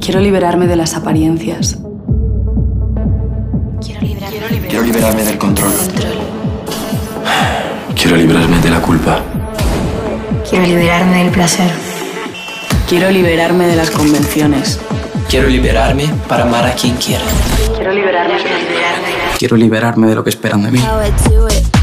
Quiero liberarme de las apariencias. Quiero liberarme del control. Quiero librarme de la culpa. Quiero liberarme del placer. Quiero liberarme de las convenciones. Quiero liberarme para amar a quien quiera. Quiero liberarme. Quiero liberarme de lo que esperan de mí.